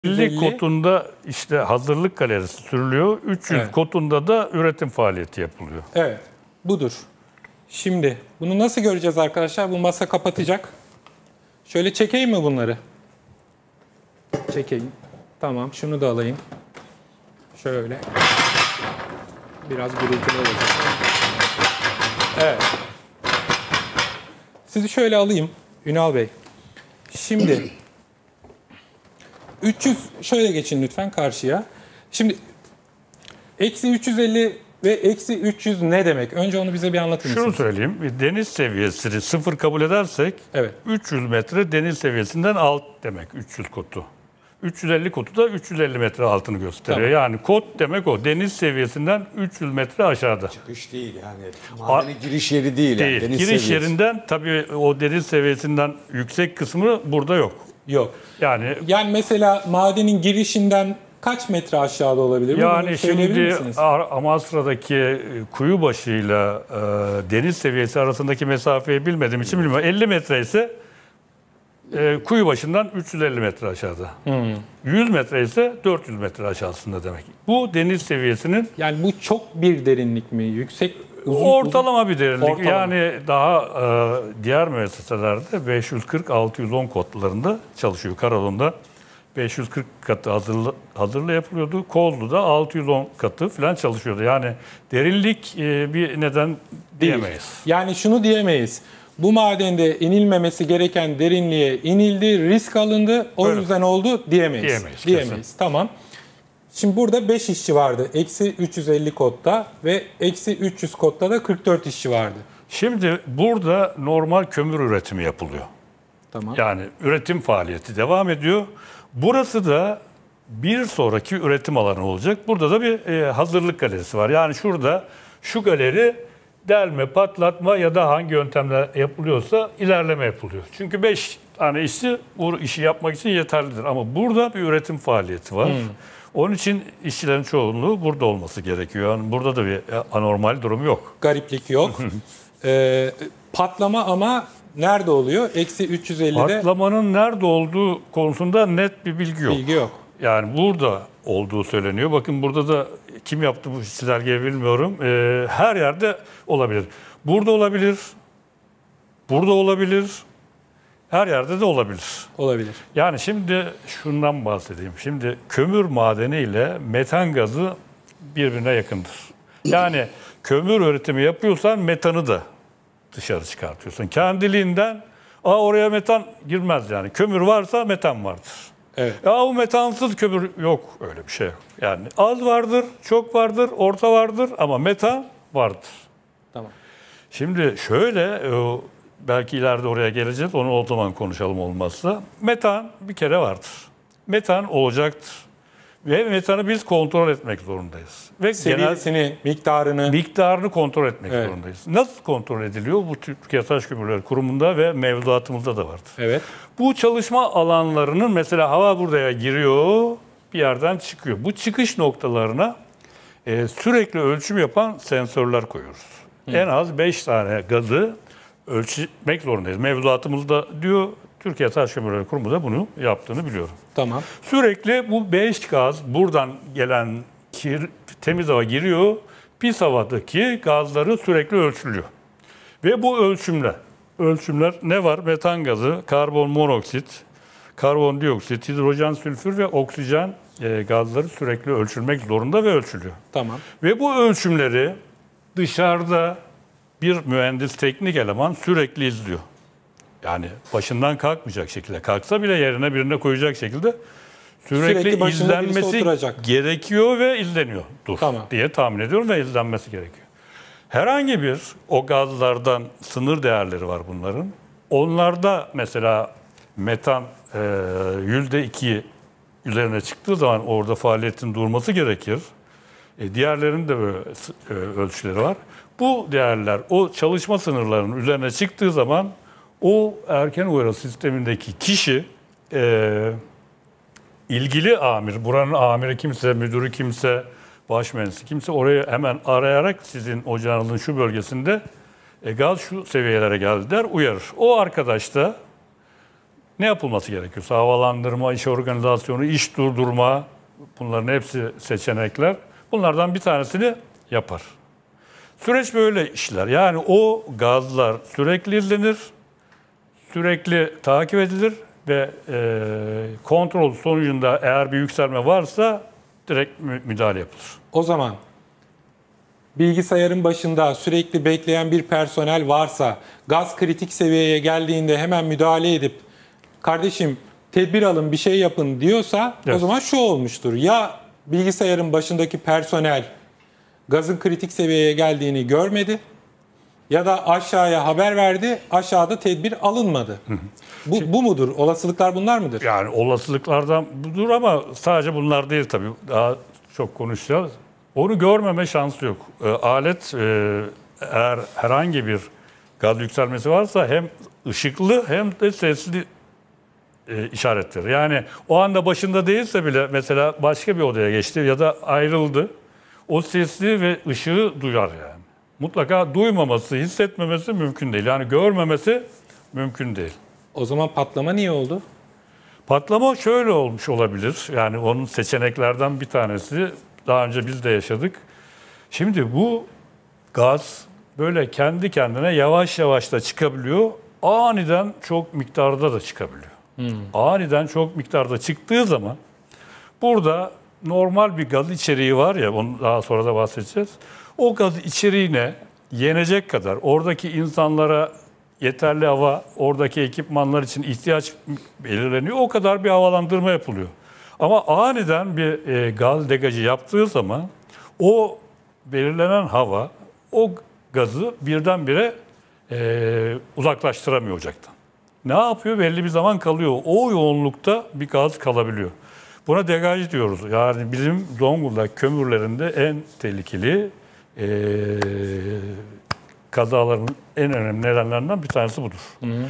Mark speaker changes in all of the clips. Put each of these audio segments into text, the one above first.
Speaker 1: 50 kotunda işte hazırlık galerisi sürülüyor. 300 kotunda da üretim faaliyeti yapılıyor.
Speaker 2: Evet, budur. Şimdi bunu nasıl göreceğiz arkadaşlar? Bu masa kapatacak. Şöyle çekeyim mi bunları? Çekeyim. Tamam, şunu da alayım. Şöyle. Biraz gürültülü olacak. Evet. Sizi şöyle alayım Ünal Bey. Şimdi 300 şöyle geçin lütfen karşıya. Şimdi eksi 350 ve eksi 300 ne demek? Önce onu bize bir anlatır mısınız?
Speaker 1: Şunu söyleyeyim. Deniz seviyesini 0 kabul edersek 300 metre deniz seviyesinden alt demek 300 kotu. 350 kotu da 350 metre altını gösteriyor. Tamam. Yani kot demek o. Deniz seviyesinden 300 metre aşağıda.
Speaker 3: Çıkış değil yani. Madeni giriş yeri değil.
Speaker 1: Değil.
Speaker 3: Yani, deniz
Speaker 1: giriş
Speaker 3: seviyesi.
Speaker 1: Yerinden tabii o deniz seviyesinden yüksek kısmı burada yok.
Speaker 2: Yok.
Speaker 1: Yani
Speaker 2: mesela madenin girişinden kaç metre aşağıda olabilir?
Speaker 1: Yani şimdi Amasra'daki kuyu başıyla deniz seviyesi arasındaki mesafeyi bilmediğim için bilmiyorum. 50 metre ise kuyu başından 350 metre aşağıda. 100 metre ise 400 metre aşağısında demek. Bu deniz seviyesinin...
Speaker 2: Yani bu çok bir derinlik mi? Yüksek,
Speaker 1: ortalama bir derinlik. Ortalama. Yani daha diğer müesseselerde 540-610 kotlarında çalışıyor. Karadon'da 540 katı hazırla yapılıyordu. Kozlu'da 610 katı falan çalışıyordu. Yani derinlik bir neden diyemeyiz.
Speaker 2: Yani şunu diyemeyiz. Bu madende inilmemesi gereken derinliğe inildi, risk alındı, o yüzden oldu diyemeyiz. Diyemeyiz. Tamam. Şimdi burada 5 işçi vardı. Eksi 350 kotta ve eksi 300 kotta da 44 işçi vardı.
Speaker 1: Şimdi burada normal kömür üretimi yapılıyor.
Speaker 2: Tamam.
Speaker 1: Yani üretim faaliyeti devam ediyor. Burası da bir sonraki üretim alanı olacak. Burada da bir hazırlık galerisi var. Yani şurada şu galeri delme, patlatma ya da hangi yöntemle yapılıyorsa ilerleme yapılıyor. Çünkü 5 tane işçi bu işi yapmak için yeterlidir. Ama burada bir üretim faaliyeti var. Onun için işçilerin çoğunluğu burada olması gerekiyor. Yani burada da bir anormal durum yok.
Speaker 2: Gariplik yok. Patlama ama nerede oluyor? Eksi 350'de.
Speaker 1: Patlamanın nerede olduğu konusunda net bir bilgi yok.
Speaker 2: Bilgi yok.
Speaker 1: Yani burada olduğu söyleniyor. Bakın burada da kim yaptı bu çizelgeyi bilmiyorum. Her yerde olabilir. Burada olabilir. Burada olabilir. Her yerde de olabilir.
Speaker 2: Olabilir.
Speaker 1: Yani şimdi şundan bahsedeyim. Şimdi kömür madeni ile metan gazı birbirine yakındır. Yani kömür üretimi yapıyorsan metanı da dışarı çıkartıyorsun. Kendiliğinden oraya metan girmez yani. Kömür varsa metan vardır.
Speaker 2: Evet.
Speaker 1: O metansız kömür yok, öyle bir şey yok. Yani az vardır, çok vardır, orta vardır ama metan vardır.
Speaker 2: Tamam.
Speaker 1: Şimdi şöyle, belki ileride oraya geleceğiz, onu o zaman konuşalım olmazsa. Metan bir kere vardır. Metan olacaktır. Ve metanı biz kontrol etmek zorundayız. Ve
Speaker 2: seviyesini, miktarını
Speaker 1: kontrol etmek zorundayız. Nasıl kontrol ediliyor? Bu Türkiye Taş Kömürleri Kurumu'nda ve mevzuatımızda da vardır.
Speaker 2: Evet.
Speaker 1: Bu çalışma alanlarının mesela hava buraya giriyor, bir yerden çıkıyor. Bu çıkış noktalarına sürekli ölçüm yapan sensörler koyuyoruz. En az 5 tane gazı ölçmek zorundayız. Mevzuatımızda diyor, Türkiye Taş Kömürleri Kurumu da bunu yaptığını biliyorum.
Speaker 2: Tamam.
Speaker 1: Sürekli bu 5 gaz buradan gelen temiz hava giriyor. Pis havadaki gazları sürekli ölçülüyor. Ve bu ölçümler ne var? Metan gazı, karbon monoksit, karbondioksit, hidrojen sülfür ve oksijen gazları sürekli ölçülmek zorunda ve ölçülüyor.
Speaker 2: Tamam.
Speaker 1: Ve bu ölçümleri dışarıda bir mühendis, teknik eleman sürekli izliyor. Yani başından kalkmayacak şekilde, kalksa bile yerine birine koyacak şekilde sürekli izlenmesi gerekiyor ve izleniyor diye tahmin ediyorum ve izlenmesi gerekiyor. Herhangi bir o gazlardan sınır değerleri var bunların. Onlarda mesela metan %2 üzerine çıktığı zaman orada faaliyetin durması gerekir. Diğerlerinin de böyle ölçüleri var. Bu değerler o çalışma sınırlarının üzerine çıktığı zaman o erken uyarı sistemindeki kişi ilgili amir, buranın amiri kimse, müdürü kimse, baş mühendisi kimse orayı hemen arayarak sizin ocağınızın şu bölgesinde gaz şu seviyelere geldi der, uyarır. O arkadaş da ne yapılması gerekiyorsa havalandırma, iş organizasyonu, iş durdurma, bunların hepsi seçenekler. Bunlardan bir tanesini yapar. Süreç böyle işler. Yani o gazlar sürekli izlenir, sürekli takip edilir ve kontrol sonucunda eğer bir yükselme varsa direkt müdahale yapılır.
Speaker 2: O zaman bilgisayarın başında sürekli bekleyen bir personel varsa, gaz kritik seviyeye geldiğinde hemen müdahale edip kardeşim tedbir alın, bir şey yapın diyorsa
Speaker 1: evet,
Speaker 2: o zaman şu olmuştur. Ya bilgisayarın başındaki personel gazın kritik seviyeye geldiğini görmedi ya da aşağıya haber verdi, aşağıda tedbir alınmadı. Bu mudur? Olasılıklar bunlar mıdır?
Speaker 1: Yani olasılıklardan budur ama sadece bunlar değil tabii. Daha çok konuşacağız. Onu görmeme şansı yok. Alet eğer herhangi bir gaz yükselmesi varsa hem ışıklı hem de sesli işarettir. Yani o anda başında değilse bile mesela başka bir odaya geçti ya da ayrıldı. O sesli ve ışığı duyar yani. Mutlaka duymaması, hissetmemesi mümkün değil. Yani görmemesi mümkün değil.
Speaker 2: O zaman patlama niye oldu?
Speaker 1: Patlama şöyle olmuş olabilir. Yani onun seçeneklerden bir tanesi. Daha önce biz de yaşadık. Şimdi bu gaz böyle kendi kendine yavaş yavaş da çıkabiliyor. Aniden çok miktarda da çıkabiliyor. Aniden çok miktarda çıktığı zaman burada normal bir gaz içeriği var ya, onu daha sonra da bahsedeceğiz. O gaz içeriğine yenecek kadar oradaki insanlara yeterli hava, oradaki ekipmanlar için ihtiyaç belirleniyor. O kadar bir havalandırma yapılıyor. Ama aniden bir gaz degajı yaptığı zaman o belirlenen hava o gazı birdenbire uzaklaştıramıyor ocaktan. Ne yapıyor? Belli bir zaman kalıyor. O yoğunlukta bir gaz kalabiliyor. Buna degaj diyoruz. Yani bizim Zonguldak kömürlerinde en tehlikeli kazaların en önemli nedenlerinden bir tanesi budur.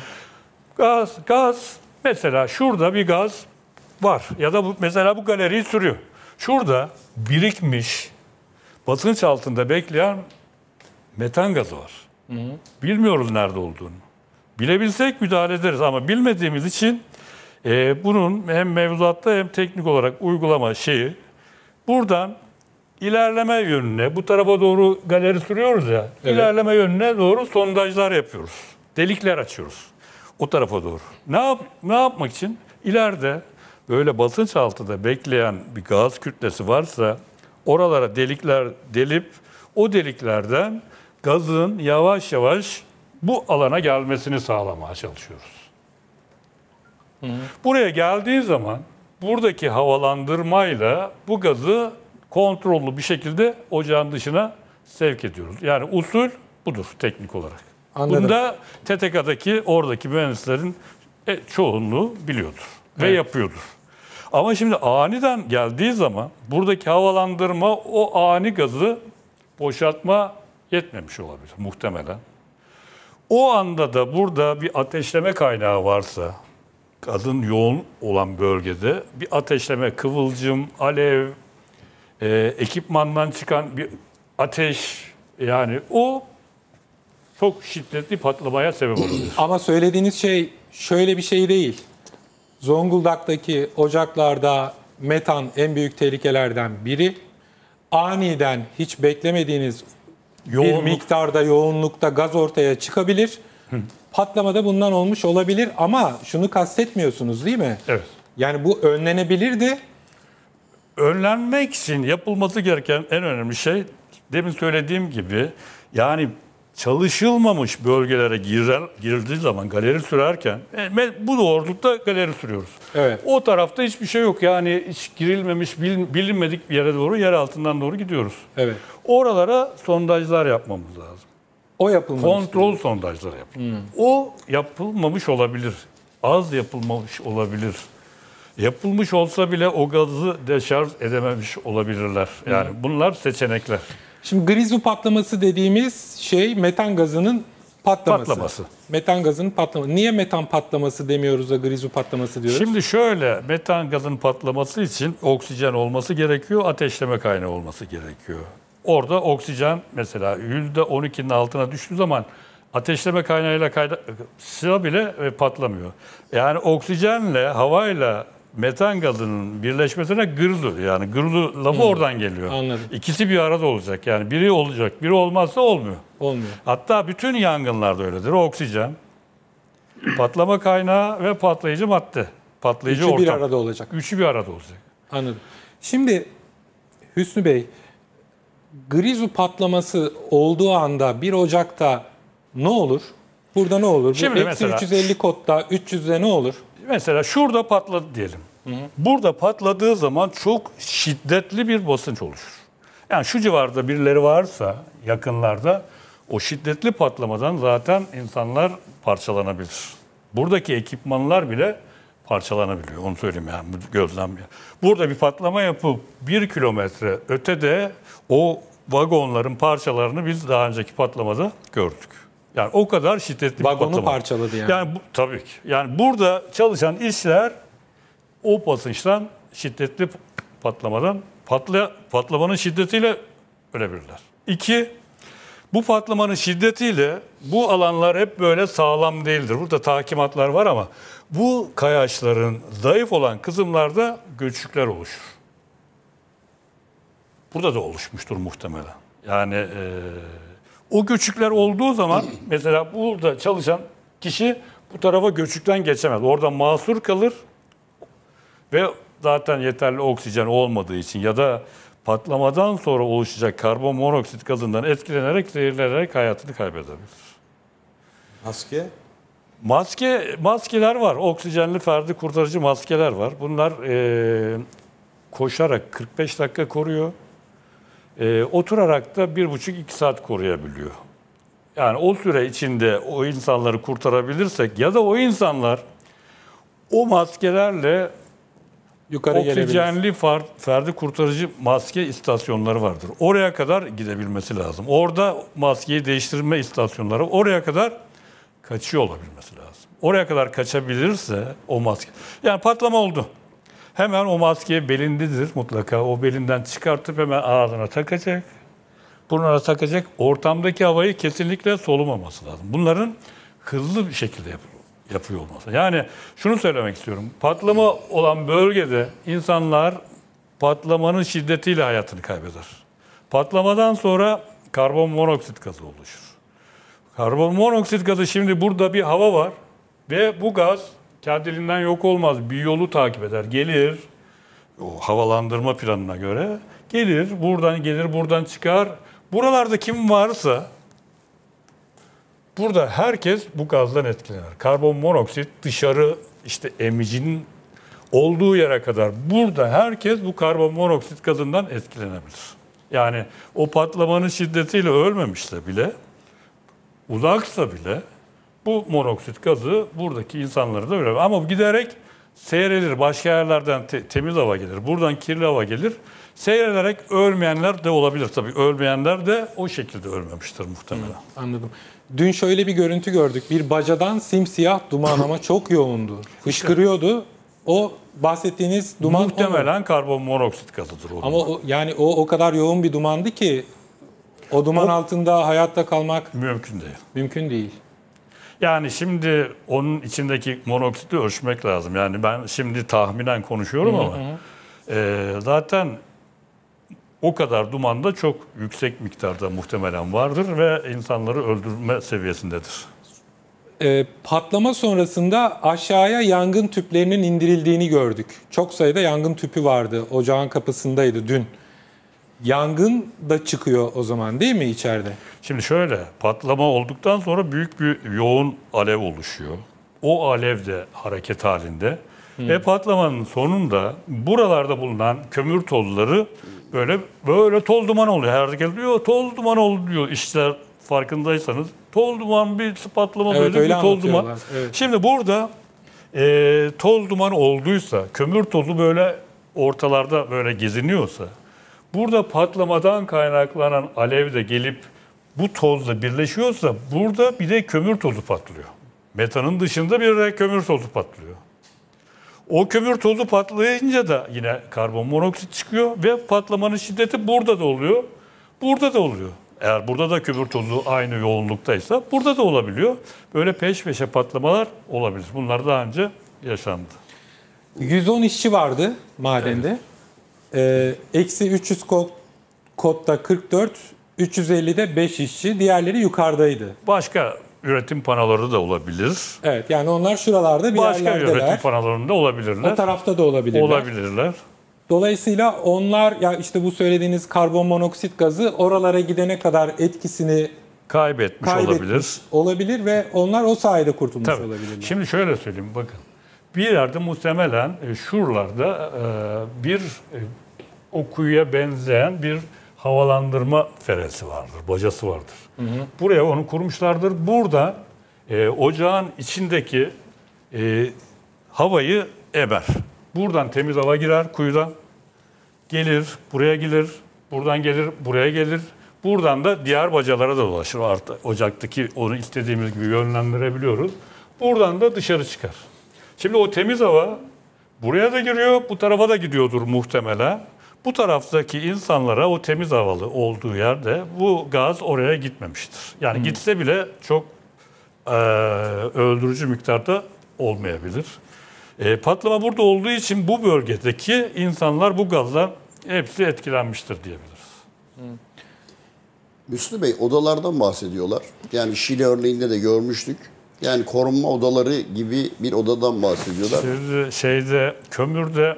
Speaker 1: Gaz mesela şurada bir gaz var ya da mesela bu galeriyi sürüyor. Şurada birikmiş, basınç altında bekleyen metan gazı var. Bilmiyoruz nerede olduğunu. Bilebilsek müdahale ederiz ama bilmediğimiz için bunun hem mevzuatta hem teknik olarak uygulama şeyi buradan ilerleme yönüne, bu tarafa doğru galeri sürüyoruz ya, evet, ilerleme yönüne doğru sondajlar yapıyoruz. Delikler açıyoruz o tarafa doğru. Ne yapmak için? İleride böyle basınç altında bekleyen bir gaz kütlesi varsa oralara delikler delip o deliklerden gazın yavaş yavaş bu alana gelmesini sağlamaya çalışıyoruz. Buraya geldiği zaman buradaki havalandırmayla bu gazı kontrollü bir şekilde ocağın dışına sevk ediyoruz. Yani usul budur teknik olarak.
Speaker 2: Anladım.
Speaker 1: Bunda TTK'daki oradaki mühendislerin çoğunluğu biliyordur ve yapıyordur. Ama şimdi aniden geldiği zaman buradaki havalandırma o ani gazı boşaltma yetmemiş olabilir muhtemelen. O anda da burada bir ateşleme kaynağı varsa, gazın yoğun olan bölgede bir ateşleme, kıvılcım, alev, ekipmandan çıkan bir ateş, yani o çok şiddetli patlamaya sebep olabilir.
Speaker 2: Ama söylediğiniz şey şöyle bir şey değil. Zonguldak'taki ocaklarda metan en büyük tehlikelerden biri. Aniden hiç beklemediğiniz bir miktarda, yoğunlukta gaz ortaya çıkabilir. Patlamada bundan olmuş olabilir ama şunu kastetmiyorsunuz değil mi?
Speaker 1: Evet.
Speaker 2: Yani bu önlenebilirdi.
Speaker 1: Önlenmek için yapılması gereken en önemli şey, demin söylediğim gibi, yani çalışılmamış bölgelere girildiği zaman galeri sürerken, bu doğrultuda galeri sürüyoruz.
Speaker 2: Evet.
Speaker 1: O tarafta hiçbir şey yok. Yani hiç girilmemiş, bilinmedik bir yere doğru, yer altından doğru gidiyoruz.
Speaker 2: Evet.
Speaker 1: Oralara sondajlar yapmamız lazım.
Speaker 2: O yapılmamış.
Speaker 1: Kontrol sondajları yapılır. O yapılmamış olabilir. Az yapılmamış olabilir. Yapılmış olsa bile o gazı deşarj edememiş olabilirler. Yani bunlar seçenekler.
Speaker 2: Şimdi grizu patlaması dediğimiz şey metan gazının patlaması. Metan gazının patlaması. Niye metan patlaması demiyoruz da grizu patlaması diyoruz?
Speaker 1: Şimdi şöyle, metan gazın patlaması için oksijen olması gerekiyor, ateşleme kaynağı olması gerekiyor. Orada oksijen mesela %12'nin altına düştüğü zaman ateşleme kaynağıyla kaynaşsa bile patlamıyor. Yani oksijenle, havayla metan gazının birleşmesine gırdı. Yani gırdı lafı oradan geliyor.
Speaker 2: Anladım.
Speaker 1: İkisi bir arada olacak. Yani biri olacak, biri olmazsa olmuyor.
Speaker 2: Olmuyor.
Speaker 1: Hatta bütün yangınlarda öyledir. Oksijen, patlama kaynağı ve patlayıcı madde. Patlayıcı
Speaker 2: Üçü
Speaker 1: ortam.
Speaker 2: bir arada olacak.
Speaker 1: Üçü bir arada olacak.
Speaker 2: Anladım. Şimdi Hüsnü Bey, Grizu patlaması olduğu anda 1 Ocak'ta ne olur? Burada ne olur?
Speaker 1: Şimdi
Speaker 2: Bu
Speaker 1: mesela-
Speaker 2: -350 kodda 300'de ne olur?
Speaker 1: Mesela şurada patladı diyelim. Burada patladığı zaman çok şiddetli bir basınç oluşur. Yani şu civarda birileri varsa yakınlarda o şiddetli patlamadan zaten insanlar parçalanabilir. Buradaki ekipmanlar bile parçalanabiliyor. Onu söyleyeyim yani gözlem. Burada bir patlama yapıp 1 kilometre ötede o vagonların parçalarını biz daha önceki patlamada gördük. Yani o kadar şiddetli bir
Speaker 2: Vagonu
Speaker 1: patlama.
Speaker 2: parçaladı yani.
Speaker 1: Yani tabii ki. Yani burada çalışan işler o basınçtan, şiddetli patlamadan, patlamanın şiddetiyle ölebilirler. 2, bu patlamanın şiddetiyle bu alanlar hep böyle sağlam değildir. Burada takimatlar var ama bu kayaçların zayıf olan kısımlarda göçükler oluşur. Burada da oluşmuştur muhtemelen. Yani o göçükler olduğu zaman mesela burada çalışan kişi bu tarafa göçükten geçemez. Orada mahsur kalır ve zaten yeterli oksijen olmadığı için ya da patlamadan sonra oluşacak karbon monoksit gazından etkilenerek, zehirlenerek hayatını kaybedebilir. Maskeler var. Oksijenli ferdi kurtarıcı maskeler var. Bunlar koşarak 45 dakika koruyor. Oturarak da 1,5-2 saat koruyabiliyor. Yani o süre içinde o insanları kurtarabilirsek ya da o insanlar o maskelerle
Speaker 2: Yukarı gelebilir.
Speaker 1: oksijenli ferdi kurtarıcı maske istasyonları vardır. Oraya kadar gidebilmesi lazım. Orada maskeyi değiştirme istasyonları oraya kadar kaçıyor olabilmesi lazım. Oraya kadar kaçabilirse o maske. Yani patlama oldu. Hemen o maskeye belindedir mutlaka. O belinden çıkartıp hemen ağzına takacak. Burnuna takacak. Ortamdaki havayı kesinlikle solumaması lazım. Bunların hızlı bir şekilde yapıyor olması. Yani şunu söylemek istiyorum. Patlama olan bölgede insanlar patlamanın şiddetiyle hayatını kaybeder. Patlamadan sonra karbon monoksit gazı oluşur. Karbon monoksit gazı, şimdi burada bir hava var ve bu gaz kendiliğinden yok olmaz. Bir yolu takip eder. Gelir, o havalandırma planına göre gelir, buradan çıkar. Buralarda kim varsa burada herkes bu gazdan etkilenir. Karbon monoksit dışarı işte emicinin olduğu yere kadar burada herkes bu karbon monoksit gazından etkilenebilir. Yani o patlamanın şiddetiyle ölmemişse bile, uzaksa bile bu monoksit gazı buradaki insanları da öyle. Ama giderek seyrelir. Başka yerlerden temiz hava gelir. Buradan kirli hava gelir. Seyrederek ölmeyenler de olabilir. Tabii ölmeyenler de o şekilde ölmemiştir muhtemelen.
Speaker 2: Anladım. Dün şöyle bir görüntü gördük. Bir bacadan simsiyah duman ama çok yoğundu. Fışkırıyordu. O bahsettiğiniz duman
Speaker 1: Muhtemelen karbon monoksit gazıdır.
Speaker 2: Ama yani o kadar yoğun bir dumandı ki o duman altında hayatta kalmak
Speaker 1: mümkün değil.
Speaker 2: mümkün değil.
Speaker 1: Yani şimdi onun içindeki monoksiti ölçmek lazım. Yani ben şimdi tahminen konuşuyorum ama zaten o kadar duman da çok yüksek miktarda muhtemelen vardır ve insanları öldürme seviyesindedir.
Speaker 2: Patlama sonrasında aşağıya yangın tüplerinin indirildiğini gördük. Çok sayıda yangın tüpü vardı. Ocağın kapısındaydı dün. Yangın da çıkıyor o zaman değil mi içeride?
Speaker 1: Şimdi şöyle, patlama olduktan sonra büyük bir yoğun alev oluşuyor. O alev de hareket halinde. Ve patlamanın sonunda buralarda bulunan kömür tozları böyle toz duman oluyor. Herkes diyor toz duman oldu diyor. İşler farkındaysanız toz duman bir patlama
Speaker 2: Evet,
Speaker 1: böyle bir toz duman.
Speaker 2: Evet.
Speaker 1: Şimdi burada toz duman olduysa, kömür tozu böyle ortalarda böyle geziniyorsa, burada patlamadan kaynaklanan alev de gelip bu tozla birleşiyorsa burada bir de kömür tozu patlıyor. Metanın dışında bir de kömür tozu patlıyor. O kömür tozu patlayınca da yine karbon monoksit çıkıyor ve patlamanın şiddeti burada da oluyor, burada da oluyor. Eğer burada da kömür tozu aynı yoğunluktaysa burada da olabiliyor. Böyle peş peşe patlamalar olabilir. Bunlar daha önce yaşandı.
Speaker 2: 110 işçi vardı madende. Eksi 300 kodda 44, 350'de 5 işçi. Diğerleri yukarıdaydı.
Speaker 1: Başka üretim panoları da olabilir.
Speaker 2: Evet, yani onlar şuralarda bir
Speaker 1: Başka
Speaker 2: yerlerdeler.
Speaker 1: üretim panolarında olabilirler.
Speaker 2: O tarafta da olabilirler.
Speaker 1: Olabilirler.
Speaker 2: Dolayısıyla onlar, ya işte bu söylediğiniz karbon monoksit gazı oralara gidene kadar etkisini
Speaker 1: Kaybetmiş
Speaker 2: olabilir ve onlar o sayede kurtulmuş
Speaker 1: Tabii.
Speaker 2: olabilirler.
Speaker 1: Şimdi şöyle söyleyeyim, bakın. Bir yerde muhtemelen şuralarda bir o kuyuya benzeyen bir havalandırma feresi vardır, bacası vardır. Buraya onu kurmuşlardır. Burada ocağın içindeki havayı emer. Buradan temiz hava girer kuyudan. Gelir, buraya gelir, buradan gelir, buraya gelir. Buradan da diğer bacalara da dolaşır. Artık ocaktaki onu istediğimiz gibi yönlendirebiliyoruz. Buradan da dışarı çıkar. Şimdi o temiz hava buraya da giriyor, bu tarafa da gidiyordur muhtemelen. Bu taraftaki insanlara o temiz havalı olduğu yerde bu gaz oraya gitmemiştir. Yani gitse bile çok öldürücü miktarda olmayabilir. Patlama burada olduğu için bu bölgedeki insanlar bu gazla hepsi etkilenmiştir diyebiliriz.
Speaker 4: Müslü Bey, odalardan bahsediyorlar. Yani Şili örneğinde de görmüştük. Yani korunma odaları gibi bir odadan bahsediyorlar.
Speaker 1: Şimdi kömürde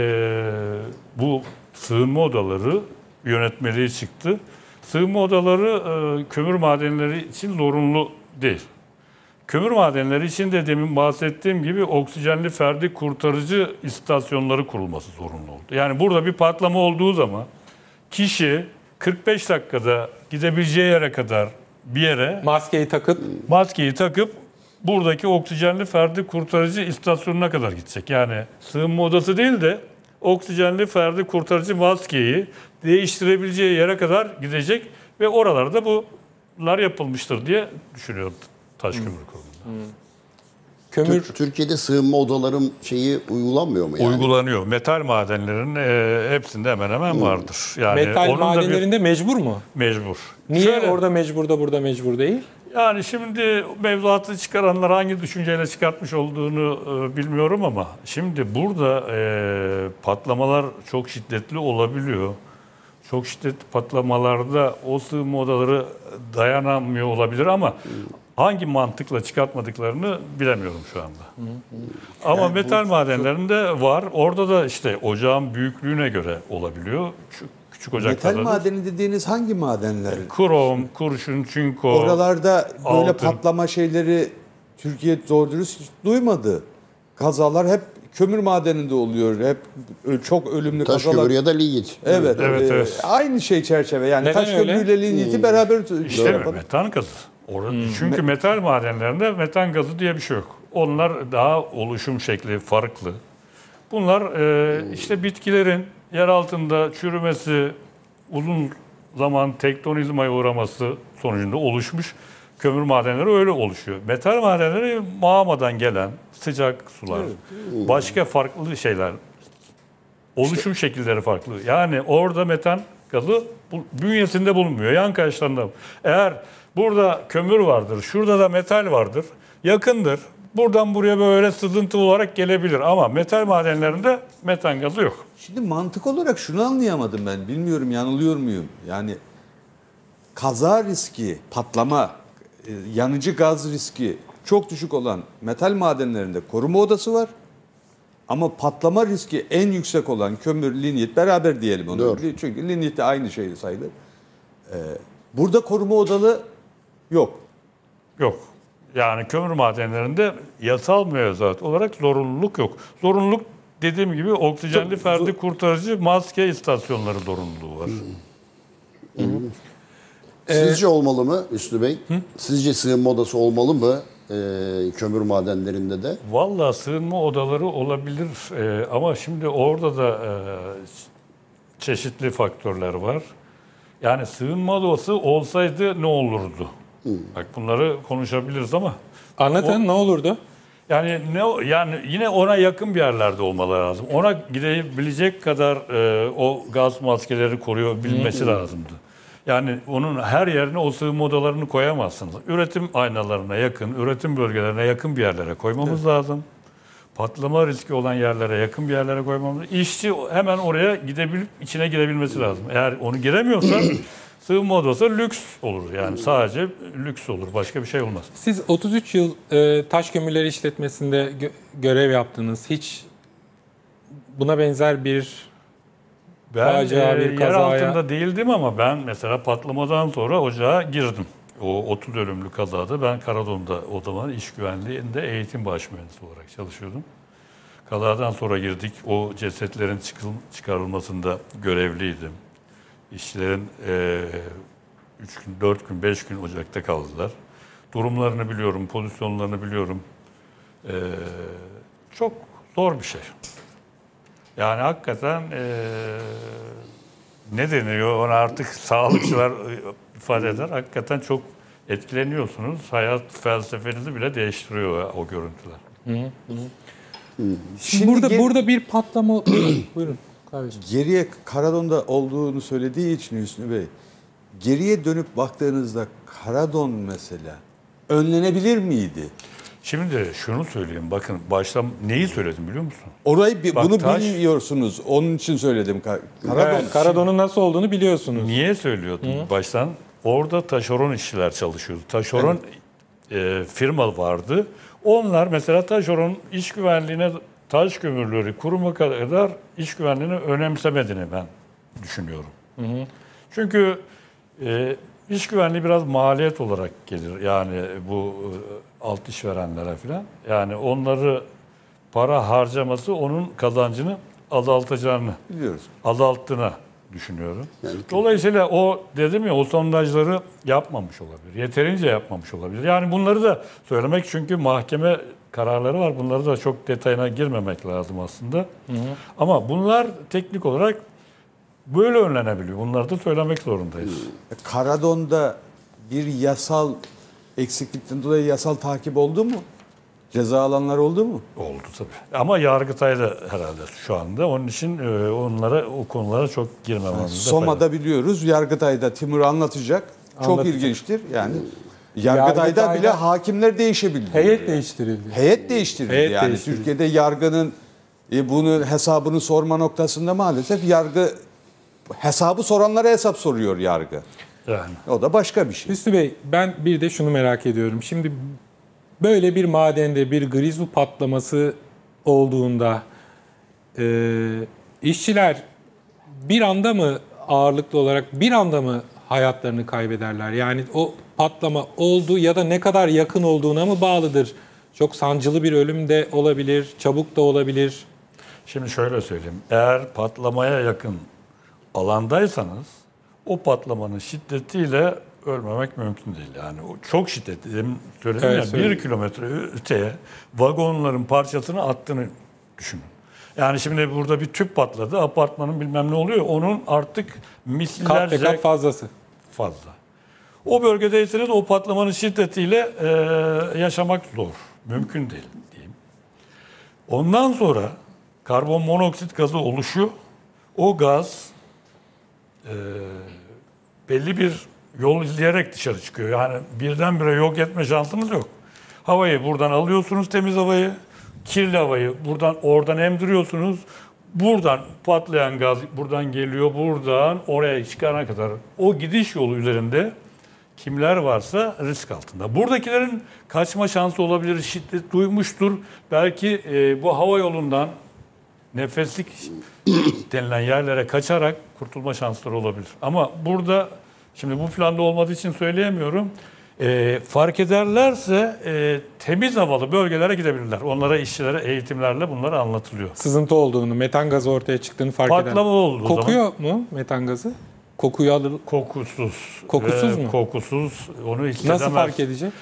Speaker 1: bu sığınma odaları yönetmeliği çıktı. Sığınma odaları kömür madenleri için zorunlu değil. Kömür madenleri için de demin bahsettiğim gibi oksijenli ferdi kurtarıcı istasyonları kurulması zorunlu oldu. Yani burada bir patlama olduğu zaman kişi 45 dakikada gidebileceği yere kadar bir yere maskeyi takıp buradaki oksijenli ferdi kurtarıcı istasyonuna kadar gidecek. Yani sığınma odası değil de oksijenli ferdi kurtarıcı maskeyi değiştirebileceği yere kadar gidecek ve oralarda bunlar yapılmıştır diye düşünüyorum Taşkömür Kurumu'nda.
Speaker 4: Türkiye'de sığınma odaların şeyi uygulanmıyor mu yani?
Speaker 1: Uygulanıyor. Metal madenlerin hepsinde hemen hemen vardır. Yani
Speaker 2: metal madenlerinde mecbur mu?
Speaker 1: Mecbur.
Speaker 2: Niye orada mecbur da burada mecbur değil?
Speaker 1: Yani şimdi mevzuatı çıkaranlar hangi düşünceyle çıkartmış olduğunu bilmiyorum ama şimdi burada patlamalar çok şiddetli olabiliyor. Çok şiddetli patlamalarda o sığınma odaları dayanamıyor olabilir ama hangi mantıkla çıkartmadıklarını bilemiyorum şu anda. Ama yani metal madenlerinde var. Orada da işte ocağın büyüklüğüne göre olabiliyor. Küçük ocaklarda.
Speaker 3: Metal madeni dediğiniz hangi madenler?
Speaker 1: Krom, kurşun, çinko,
Speaker 3: oralarda böyle
Speaker 1: altın.
Speaker 3: patlama şeyleri Türkiye doğru dürüst hiç duymadı. Kazalar hep kömür madeninde oluyor. Hep çok ölümlü kazalar.
Speaker 4: Taşkömür ya da lignit.
Speaker 3: Evet. Aynı şey çerçeve. Yani
Speaker 2: neden
Speaker 3: taşkömürle ligniti beraber
Speaker 1: İşte metan gazı. Çünkü metal madenlerinde metan gazı diye bir şey yok. Onlar daha oluşum şekli farklı. Bunlar işte bitkilerin yer altında çürümesi, uzun zaman tektonizmaya uğraması sonucunda oluşmuş kömür madenleri öyle oluşuyor. Metal madenleri mağmadan gelen sıcak sular, başka farklı şeyler, oluşum şekilleri farklı. Yani orada metan gazı bünyesinde bulunmuyor, yan kayaçlarında. Eğer burada kömür vardır, şurada da metal vardır, yakındır. Buradan buraya böyle sızıntı olarak gelebilir ama metal madenlerinde metan gazı yok.
Speaker 3: Şimdi mantık olarak şunu anlayamadım ben. Bilmiyorum yanılıyor muyum? Yani kaza riski, patlama, yanıcı gaz riski çok düşük olan metal madenlerinde koruma odası var. Ama patlama riski en yüksek olan kömür, lignit beraber diyelim onu.
Speaker 4: Doğru.
Speaker 3: Çünkü lignit de aynı şey sayılır. Burada koruma odalı yok.
Speaker 1: Yok. Yani kömür madenlerinde yasal mevzuat olarak zorunluluk yok. Zorunluluk dediğim gibi oksijenli ferdi kurtarıcı maske istasyonları zorunluluğu var.
Speaker 4: Sizce olmalı mı Üstü Bey? Sizce sığınma odası olmalı mı kömür madenlerinde de?
Speaker 1: Vallahi sığınma odaları olabilir ama şimdi orada da çeşitli faktörler var. Yani sığınma odası olsaydı ne olurdu? Bak bunları konuşabiliriz ama
Speaker 2: Anlatın ne olurdu?
Speaker 1: yani yine ona yakın bir yerlerde olmaları lazım. Ona gidebilecek kadar o gaz maskeleri koruyabilmesi lazımdı. Yani onun her yerine o sığınma odalarını koyamazsınız. Üretim aynalarına yakın, üretim bölgelerine yakın bir yerlere koymamız lazım. Patlama riski olan yerlere yakın bir yerlere koymamız lazım. İşçi hemen oraya gidebilip içine girebilmesi lazım. Eğer onu giremiyorsa sığınma odası lüks olur. Yani sadece lüks olur. Başka bir şey olmaz.
Speaker 2: Siz 33 yıl taş kömürleri işletmesinde görev yaptınız. Hiç buna benzer bir
Speaker 1: Ben
Speaker 2: facia, bir
Speaker 1: yer
Speaker 2: kazaya...
Speaker 1: altında değildim ama ben mesela patlamadan sonra ocağa girdim. O 30 ölümlü kazada ben Karadon'da o zaman iş güvenliğinde eğitim baş mühendisi olarak çalışıyordum. Kazadan sonra girdik. O cesetlerin çıkarılmasında görevliydim. İşçilerin 3 gün, 4 gün, 5 gün ocakta kaldılar. Durumlarını biliyorum, pozisyonlarını biliyorum. Çok zor bir şey. Yani hakikaten ne deniyor ona artık sağlıkçılar ifade eder. Hakikaten çok etkileniyorsunuz. Hayat felsefenizi bile değiştiriyor o görüntüler.
Speaker 2: Şimdi burada bir patlama... Buyurun kardeşim.
Speaker 3: Geriye Karadon'da olduğunu söylediği için Hüsnü Bey, geriye dönüp baktığınızda Karadon mesela önlenebilir miydi?
Speaker 1: Şimdi şunu söyleyeyim. Bakın başta neyi söyledim biliyor musun?
Speaker 3: Orayı
Speaker 1: Bak,
Speaker 3: bunu
Speaker 1: taş-
Speaker 3: bilmiyorsunuz. Onun için söyledim. Karadon.
Speaker 2: Evet, Karadon'un nasıl olduğunu biliyorsunuz.
Speaker 1: Niye söylüyordum baştan? Orada taşeron işçiler çalışıyordu. Taşeron firma vardı. Onlar mesela taşeron iş güvenliğine, taş kömürleri kuruma kadar iş güvenliğini önemsemediğini ben düşünüyorum. Çünkü iş güvenliği biraz maliyet olarak gelir. Yani bu alt işverenlere falan. Yani onları para harcaması onun kazancını azaltacağını,
Speaker 3: Biliyoruz.
Speaker 1: azalttığını düşünüyorum. Dolayısıyla o dedim ya o sondajları yapmamış olabilir. Yeterince yapmamış olabilir. Yani bunları da söylemek çünkü mahkeme kararları var. Bunları da çok detayına girmemek lazım aslında. Ama bunlar teknik olarak böyle önlenebiliyor. Bunları da söylemek zorundayız.
Speaker 3: Karadon'da bir yasal eksiklikten dolayı yasal takip oldu mu? Ceza alanlar oldu mu?
Speaker 1: Oldu tabii. Ama Yargıtay'da herhalde şu anda. Onun için o konulara çok girmememizde fayda.
Speaker 3: Soma'da biliyoruz. Yargıtay'da Timur anlatacak. Çok
Speaker 2: Anlatacak.
Speaker 3: ilginçtir. Yani Yargıtay'da bile hakimler değişebildi.
Speaker 2: Heyet değiştirildi.
Speaker 3: Heyet değiştirildi.
Speaker 2: Heyet
Speaker 3: Yani
Speaker 2: değiştirildi.
Speaker 3: Türkiye'de yargının bunun hesabını sorma noktasında maalesef yargı hesabı soranlara hesap soruyor yargı.
Speaker 1: Yani.
Speaker 3: O da başka bir şey.
Speaker 2: Hüsnü Bey, ben bir de şunu merak ediyorum. Şimdi böyle bir madende bir grizu patlaması olduğunda işçiler bir anda mı ağırlıklı olarak bir anda mı hayatlarını kaybederler? Yani o patlama oldu ya da ne kadar yakın olduğuna mı bağlıdır? Çok sancılı bir ölüm de olabilir, çabuk da olabilir.
Speaker 1: Şimdi şöyle söyleyeyim. Eğer patlamaya yakın alandaysanız o patlamanın şiddetiyle ölmemek mümkün değil. Yani o çok şiddetli. Demin söyledim
Speaker 2: Evet,
Speaker 1: ya
Speaker 2: söyledim.
Speaker 1: 1 kilometre öteye vagonların parçasını attığını düşünün. Yani şimdi burada bir tüp patladı, apartmanın bilmem ne oluyor. Onun artık
Speaker 2: Kat
Speaker 1: mislilerce
Speaker 2: be kat fazlası.
Speaker 1: fazla. O bölgedeyseniz o patlamanın şiddetiyle yaşamak zor. Mümkün değil diyeyim. Ondan sonra karbon monoksit gazı oluşuyor. O gaz belli bir yol izleyerek dışarı çıkıyor. Yani birdenbire yok etme şansımız yok. Havayı buradan alıyorsunuz, temiz havayı. Kirli havayı oradan emdiriyorsunuz. Buradan patlayan gaz buradan geliyor, buradan oraya çıkana kadar o gidiş yolu üzerinde kimler varsa risk altında. Buradakilerin kaçma şansı olabilir, şiddet duymuştur. Belki bu hava yolundan nefeslik denilen yerlere kaçarak kurtulma şansları olabilir. Ama burada şimdi bu planda olmadığı için söyleyemiyorum. Fark ederlerse temiz havalı bölgelere gidebilirler. Onlara işçilere eğitimlerle bunlar anlatılıyor.
Speaker 2: Sızıntı olduğunu, metan gazı ortaya çıktığını fark eden.
Speaker 1: Patlama oldu o zaman.
Speaker 2: Kokuyor mu metan gazı? Kokuyu alır.
Speaker 1: Kokusuz.
Speaker 2: Kokusuz mu?
Speaker 1: Kokusuz. Onu hissedemez.
Speaker 2: Nasıl fark edecek?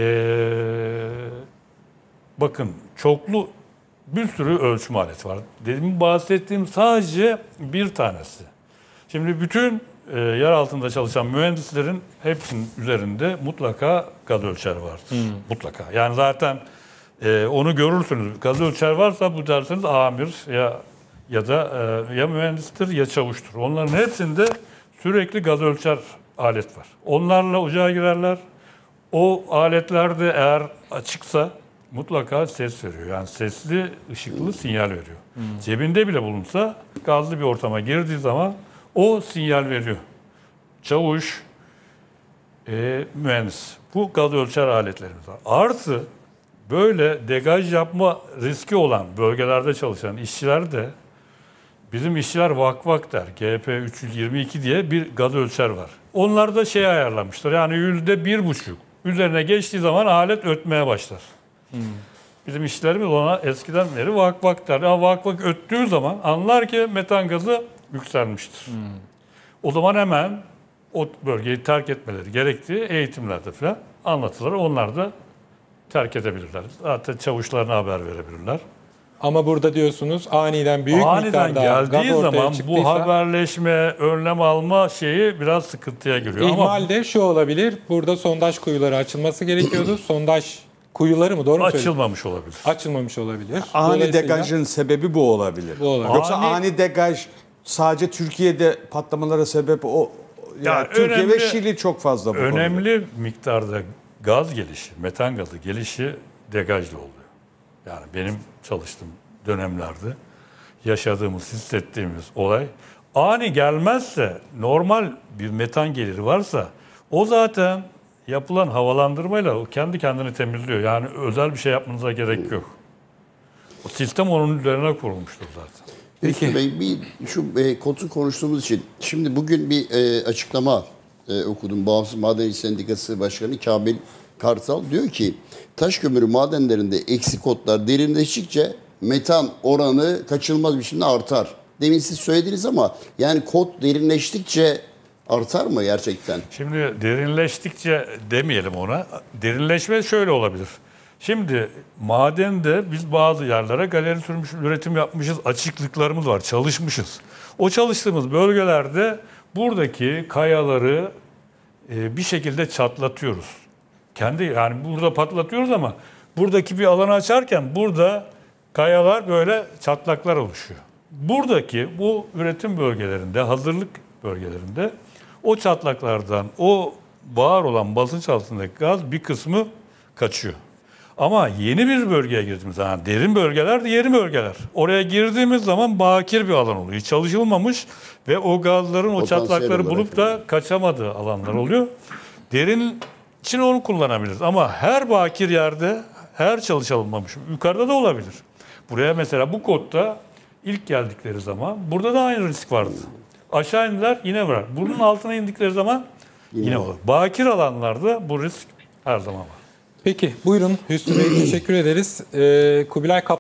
Speaker 1: Bakın çoklu bir sürü ölçüm aleti var. Demin bahsettiğim sadece bir tanesi. Şimdi bütün yer altında çalışan mühendislerin hepsinin üzerinde mutlaka gaz ölçer vardır. Mutlaka. Yani zaten onu görürsünüz. Gaz ölçer varsa bu derseniz amir ya da ya mühendistir ya çavuştur. Onların hepsinde sürekli gaz ölçer alet var. Onlarla ocağa girerler. O aletlerde eğer açıksa mutlaka ses veriyor. Yani sesli, ışıklı sinyal veriyor. Cebinde bile bulunsa gazlı bir ortama girdiği zaman o sinyal veriyor. Çavuş, mühendis. Bu gaz ölçer aletlerimiz var. Artı böyle degaj yapma riski olan bölgelerde çalışan işçiler de bizim işçiler vak der. GP 322 diye bir gaz ölçer var. Onlar da şey ayarlamışlar. Yani %1,5 üzerine geçtiği zaman alet ötmeye başlar. Bizim işçilerimiz ona eskiden beri vak der. Ya vak öttüğü zaman anlar ki metan gazı yükselmiştir. O zaman hemen o bölgeyi terk etmeleri gerektiği eğitimlerde falan anlatılır. Onlar da terk edebilirler. Zaten çavuşlarına haber verebilirler.
Speaker 2: Ama burada diyorsunuz aniden büyük miktarda gaz
Speaker 1: geldiği
Speaker 2: ortaya
Speaker 1: zaman
Speaker 2: çıktıysa,
Speaker 1: bu haberleşme, önlem alma şeyi biraz sıkıntıya giriyor.
Speaker 2: ihmal de şu olabilir. Burada sondaj kuyuları açılması gerekiyordu. Sondaj kuyuları mı? Doğru mu söylüyorum?
Speaker 1: Açılmamış olabilir.
Speaker 2: Açılmamış olabilir.
Speaker 3: Ani
Speaker 2: Dolayısıyla
Speaker 3: degajın sebebi bu olabilir.
Speaker 2: Bu olabilir.
Speaker 3: Yoksa ani degaj sadece Türkiye'de patlamalara sebep o. Yani Türkiye ve Şili çok fazla bu konuda.
Speaker 1: Önemli miktarda gaz gelişi, metan gazı gelişi degajlı oluyor. Yani benim çalıştığım dönemlerde yaşadığımız, hissettiğimiz olay ani gelmezse, normal bir metan geliri varsa o zaten yapılan havalandırmayla o kendi kendini temizliyor. Yani özel bir şey yapmanıza gerek yok. O sistem onun üzerine kurulmuştur zaten.
Speaker 4: Peki Bey, şu kodu konuştuğumuz için şimdi bugün bir açıklama okudum. Bağımsız Maden İş Sendikası Başkanı Kamil Kartal diyor ki taş kömürü madenlerinde eksi kodlar derinleştikçe metan oranı kaçınılmaz bir şekilde artar. Demin siz söylediniz ama yani kod derinleştikçe artar mı gerçekten?
Speaker 1: Şimdi derinleştikçe demeyelim ona. Derinleşme şöyle olabilir. Şimdi madende biz bazı yerlere galeri sürmüş, üretim yapmışız, açıklıklarımız var, çalışmışız. O çalıştığımız bölgelerde buradaki kayaları bir şekilde çatlatıyoruz. Yani burada patlatıyoruz ama buradaki bir alanı açarken burada kayalar böyle çatlaklar oluşuyor. Buradaki bu üretim bölgelerinde, hazırlık bölgelerinde o çatlaklardan o var olan basınç altındaki gaz bir kısmı kaçıyor. Ama yeni bir bölgeye girdiğimiz zaman derin bölgeler de yeni bölgeler. Oraya girdiğimiz zaman bakir bir alan oluyor. Hiç çalışılmamış ve o gazların o çatlakları bulup da kaçamadığı alanlar oluyor. Derin için onu kullanabiliriz. Ama her bakir yerde her çalışılmamış. Yukarıda da olabilir. Buraya mesela bu kodda ilk geldikleri zaman burada da aynı risk vardı. Aşağı indiler yine var. Bunun altına indikleri zaman yine olur. Bakir alanlarda bu risk her zaman var.
Speaker 2: Peki buyurun Hüsnü Bey, teşekkür ederiz. Kubilay